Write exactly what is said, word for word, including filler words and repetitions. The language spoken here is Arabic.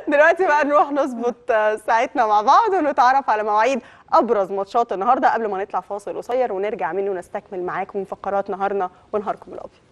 دلوقتي بقى نروح نظبط ساعتنا مع بعض ونتعرف على مواعيد ابرز ماتشات النهارده قبل ما نطلع فاصل قصير ونرجع منه نستكمل معاكم فقرات نهارنا ونهاركم الابيض.